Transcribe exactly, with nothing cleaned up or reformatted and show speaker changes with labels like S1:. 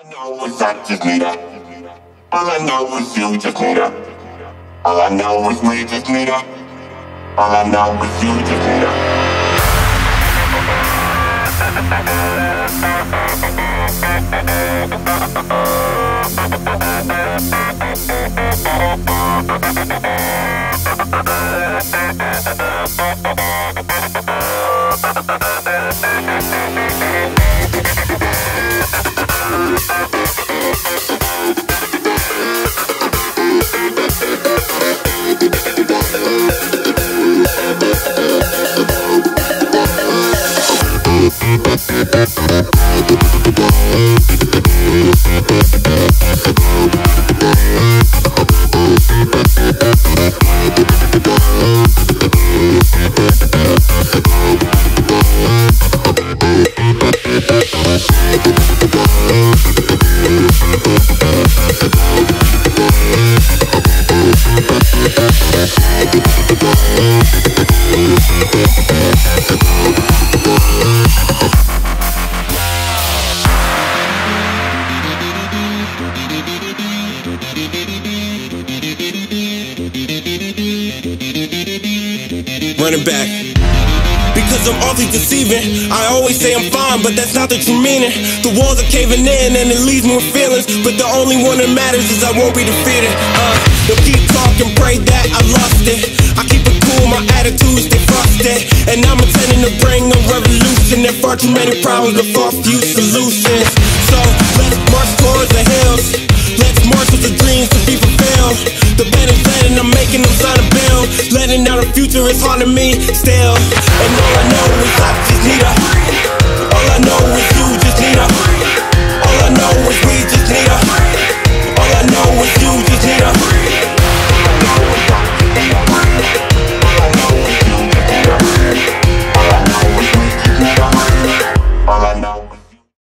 S1: know is I just need her. All I know is you just need her. All I know is we just need her. All I know is you just need her.
S2: Running back. Because I'm awfully deceiving. I always say I'm fine, but that's not the true meaning. The walls are caving in and it leaves me with feelings, but the only one that matters is I won't be defeated. Uh, they'll keep talking, pray that I lost it. I keep it cool, my attitude stay frosted, and I'm intending to bring a revolution. There far too many problems, but far few solutions. So let's march towards the hills. Let's march with the dreams to be fulfilled. The bed is dead and I'm making them sign a bill. Letting out a future is haunting me still, and all I know is I just need a